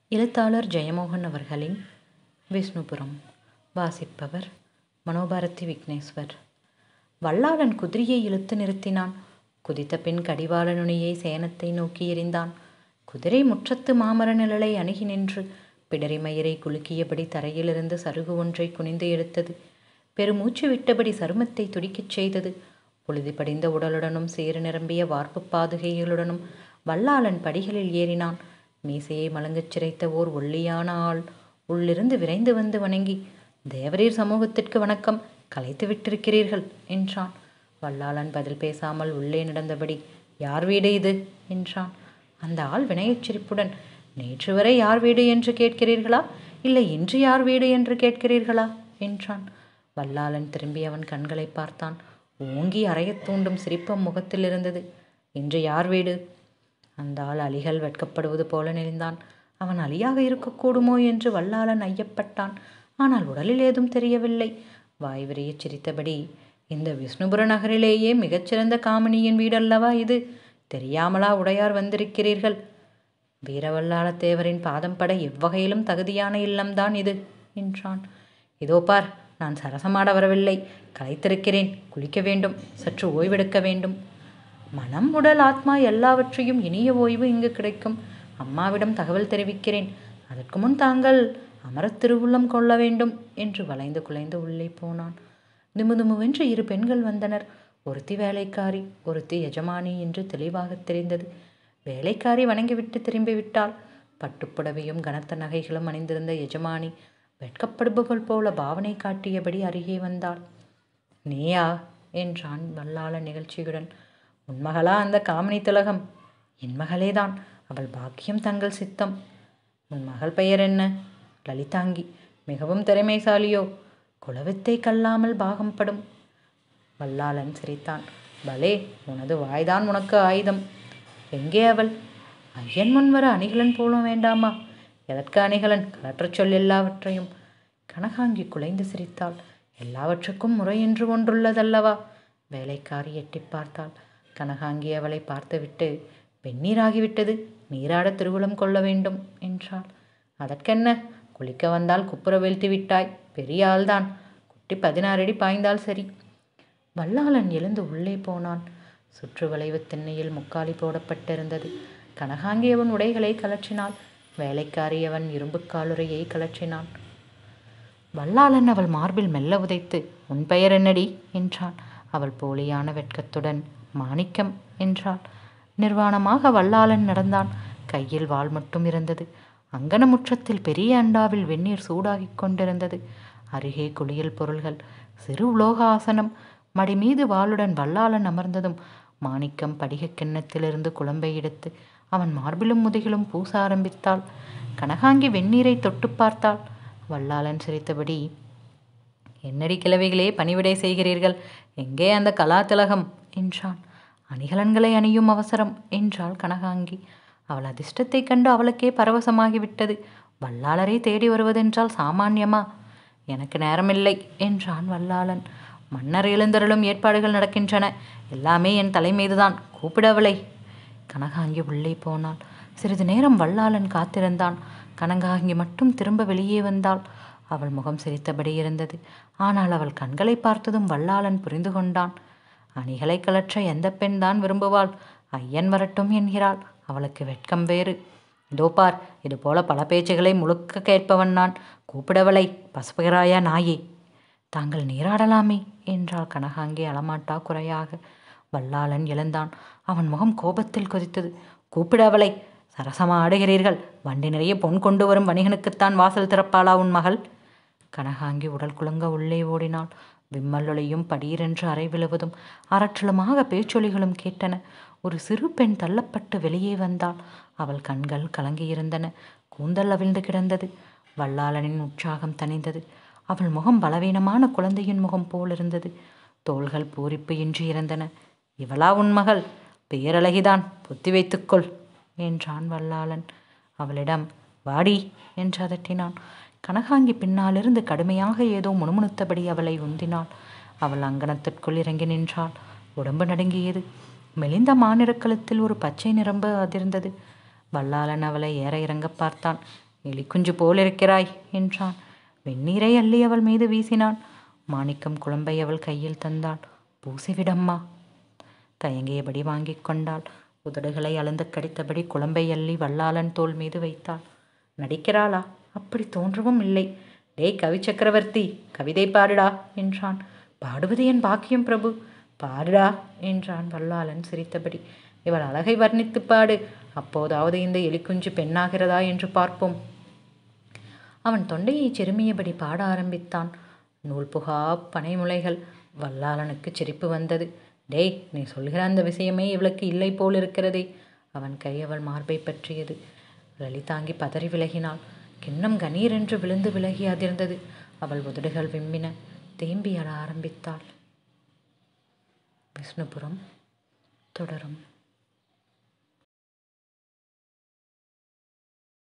எழுத்தாளர் ஜெயமோகன் அவர்களின் விஷ்ணுபுரம். வாசிப்பவர் மனோபாரதி விக்னேஸ்வர். வல்லாளன் குதிரையை இழுத்து நிறுத்தினான். குதித்த பின் கடிவாள நுனியை சேனத்தை நோக்கி எறிந்தான். குதிரை முற்றத்து மாமர நிழலை அணுகி நின்று பிடரி மயிரை குலுக்கியபடி தரையிலிருந்து சருகு ஒன்றை குனிந்து எடுத்தது. பெருமூச்சு விட்டபடி சருமத்தை துடிக்கச் செய்தது. புழுதி படிந்த உடலுடனும் சேறு நிரம்பிய வார்ப்பு பாதுகைகளுடனும் வல்லாளன் படிகளில் ஏறினான். மீசையை மலங்கச் சிரைத்த ஓர் ஒல்லியான ஆள் உள்ளிருந்து விரைந்து வந்து வணங்கி, தேவரீர் சமூகத்திற்கு வணக்கம், கலைத்து விட்டிருக்கிறீர்கள் என்றான். வல்லாளன் பதில் பேசாமல் உள்ளே நடந்தபடி, யார் வீடு இது என்றான். அந்த ஆள் வினயச்சிரிப்புடன், நேற்று வரை யார் வீடு என்று கேட்கிறீர்களா, இல்லை இன்று யார் வீடு என்று கேட்கிறீர்களா என்றான். வல்லாளன் திரும்பி அவன் கண்களை பார்த்தான். ஓங்கி அறையத் தூண்டும் சிரிப்பம் முகத்தில் இருந்தது. இன்று யார் வீடு? அந்த ஆள் அலிகள் வெட்கப்படுவது போல நெளிந்தான். அவன் அலியாக இருக்கக்கூடுமோ என்று வல்லாளன் ஐயப்பட்டான். ஆனால் உடலில் ஏதும் தெரியவில்லை. வாய் விரியச் சிரித்தபடி, இந்த விஷ்ணுபுர நகரிலேயே மிகச்சிறந்த காமினியின் வீடல்லவா இது? தெரியாமலா உடையார் வந்திருக்கிறீர்கள்? வீரவல்லாளத்தேவரின் பாதம் பட எவ்வகையிலும் தகுதியான இல்லம்தான் இது என்றான். இதோ பார், நான் சரசமாட வரவில்லை, களைத்திருக்கிறேன், குளிக்க வேண்டும், சற்று ஓய்வெடுக்க வேண்டும். மனம் உடல் ஆத்மா எல்லாவற்றையும் இனிய ஓய்வு இங்கு கிடைக்கும். அம்மாவிடம் தகவல் தெரிவிக்கிறேன். அதற்கு முன் தாங்கள் அமரத் திருவுள்ளம் கொள்ள வேண்டும் என்று வளைந்து குலைந்து உள்ளே போனான். துமுதுமுவென்று இரு பெண்கள் வந்தனர். ஒருத்தி வேலைக்காரி, ஒருத்தி எஜமானி என்று தெளிவாக தெரிந்தது. வேலைக்காரி வணங்கிவிட்டு திரும்பிவிட்டாள். பட்டுப்புடவையும் கனத்த நகைகளும் அணிந்திருந்த எஜமானி வெட்கப்படுபவள் போல பாவனை காட்டியபடி அருகே வந்தாள். நீயா என்றான் வல்லாளன் நிகழ்ச்சியுடன். உன் மகளா அந்த காமினி திலகம்? என் மகளேதான். அவள் பாக்கியம் தங்கள் சித்தம். உன் மகள் பெயர் என்ன? லலிதாங்கி. மிகவும் திறமைசாலியோ? குலவித்தை கல்லாமல் பாகம்படும். வல்லாளன் சிரித்தான். பலே, உனது வாய்தான் உனக்கு ஆயுதம். எங்கே அவள்? ஐயன் முன் வர அணிகலன் போல வேண்டாமா? எதற்கு அணிகலன்? கலற்றச் சொல் எல்லாவற்றையும். கனகாங்கி குலைந்து சிரித்தாள். எல்லாவற்றுக்கும் முறை என்று ஒன்றுள்ளதல்லவா? வேலைக்காரி எட்டி பார்த்தாள். கனகாங்கி அவளை பார்த்துவிட்டு, வெந்நீராகிவிட்டது, நீராட திருவுளம் கொள்ள வேண்டும் என்றாள். அதற்கென்ன? குளிக்க வந்தால் குப்புற வீழ்த்தி விட்டாய். பெரிய ஆள்தான். குட்டி 16 அடி பாய்ந்தால் சரி. வல்லாளன் எழுந்து உள்ளே போனான். சுற்று வளைவு திண்ணையில் முக்காலி போடப்பட்டிருந்தது. கனகாங்கி அவன் உடைகளை கலற்றினாள். வேலைக்காரி அவன் இரும்பு காலுறையை கலற்றினான். வல்லாளன் அவள் மார்பில் மெல்ல உதைத்து, உன் பெயர் என்னடி என்றான். அவள் போலியான வெட்கத்துடன், மாணிக்கம் என்றாள். நிர்வாணமாக வல்லாளன் நடந்தான். கையில் வாள் மட்டும் இருந்தது. அங்கன முற்றத்தில் பெரிய அண்டாவில் வெந்நீர் சூடாகிக் கொண்டிருந்தது. அருகே குளியல் பொருள்கள், சிறு உலோக ஆசனம். மடி மீது வாளுடன் வல்லாளன் அமர்ந்ததும் மாணிக்கம் படிக கிண்ணத்திலிருந்து குழம்பை எடுத்து அவன் மார்பிலும் முதுகிலும் பூச ஆரம்பித்தாள். கனகாங்கி வெந்நீரை தொட்டு பார்த்தாள். வல்லாளன் சிரித்தபடி, என்னடி கிழவிகளே பணிவிடை செய்கிறீர்கள்? எங்கே அந்த கலாதிலகம் என்றான். அணிகலன்களை அணியும் அவசரம் என்றாள் கனகாங்கி. அவள் அதிர்ஷ்டத்தை கண்டு அவளுக்கே பரவசமாகிவிட்டது. வல்லாளரை தேடி வருவதென்றால் சாமான்யமா? எனக்கு நேரமில்லை என்றான் வல்லாளன். மன்னர் எழுந்தருளும் ஏற்பாடுகள் நடக்கின்றன. எல்லாமே என் தலைமீதுதான். கூப்பிடவளை. கனகாங்கி உள்ளே போனாள். சிறிது நேரம் வல்லாளன் காத்திருந்தான். கனகாங்கி மட்டும் திரும்ப வெளியே வந்தாள். அவள் முகம் சிரித்தபடி இருந்தது. ஆனால் அவள் கண்களை பார்த்ததும் வல்லாளன் புரிந்து கொண்டான். அணிகளை கலற்ற எந்த பெண் தான் விரும்புவாள்? ஐயன் வரட்டும் என்கிறாள். அவளுக்கு வெட்கம் வேறு. இதோ பார், இது போல பல பேச்சுகளை முழுக்க கேட்பவன் நான். கூப்பிடவளை, பசுபகிறாயா நாயே. தாங்கள் நீராடலாமே என்றாள் கனகாங்கி அலமாட்டா குறையாக. வல்லாளன் எழுந்தான். அவன் முகம் கோபத்தில் கொதித்தது. கூப்பிடவளை. சரசமா ஆடுகிறீர்கள்? வண்டி நிறைய பொன் கொண்டு வரும் வணிகனுக்குத்தான் வாசல் திறப்பாளா உன் மகள்? கனகாங்கி உடல் குலுங்க உள்ளே ஓடினாள். விம்மலொலியும் படீரென்று அறை விழுவதும் அரற்றலுமாக பேச்சொலிகளும் கேட்டன. ஒரு சிறு பெண் தள்ளப்பட்டு வெளியே வந்தாள். அவள் கண்கள் கலங்கியிருந்தன. கூந்தல் அவிழ்ந்து கிடந்தது. வல்லாளனின் உற்சாகம் தணிந்தது. அவள் முகம் பலவீனமான குழந்தையின் முகம் போலிருந்தது. தோள்கள் பூரிப்பு இன்றி இருந்தன. இவளா உன் மகள்? பேரழகிதான், புத்தி வைத்துக்கொள் என்றான் வல்லாளன். அவளிடம் வாடி என்று அதட்டினான். கனகாங்கி பின்னாலிருந்து கடுமையாக ஏதோ முணுமுணுத்தபடி அவளை உந்தினாள். அவள் அங்கணத்திற்குள் இறங்கி நின்றாள். உடம்பு நடுங்கியது. மெலிந்த மாநிறக்கலத்தில் ஒரு பச்சை நிரம்பு அதிர்ந்தது. வல்லாளன் அவளை ஏற இறங்க பார்த்தான். எலிக்குஞ்சு போலிருக்கிறாய் என்றான். வெந்நீரை அள்ளி அவள் மீது வீசினான். மாணிக்கம் குழம்பை அவள் கையில் தந்தாள். பூசிவிடம்மா. தயங்கியபடி வாங்கி கொண்டாள். உதடுகளை அழுந்த கடித்தபடி குழம்பை அள்ளி வல்லாளன் தோள் மீது வைத்தாள். நடிக்கிறாளா? அப்படி தோன்றவும் இல்லை. டேய் கவி சக்கரவர்த்தி, கவிதை பாடுடா என்றான். பாடுவது என் பாக்கியம் பிரபு. பாடுடா என்றான் வல்லாளன் சிரித்தபடி. இவள் அழகை வர்ணித்து பாடு. அப்போதாவது இந்த எலிக்குஞ்சு பெண்ணாகிறதா என்று பார்ப்போம். அவன் தொண்டையை செருமியபடி பாட ஆரம்பித்தான். நூல் புகா பனைமுளைகள். வல்லாளனுக்கு சிரிப்பு வந்தது. டேய், நீ சொல்கிற அந்த விஷயமே இவளுக்கு இல்லை போல் இருக்கிறதே. அவன் கை அவள் மார்பை பற்றியது. லலிதாங்கி பதறி விலகினாள். கிண்ணம் கணீர் என்று விழுந்து விலகி அதிர்ந்தது. அவள் உதடுகள் விம்மின. தேம்பி அழ ஆரம்பித்தாள். விஷ்ணுபுரம் தொடரும்.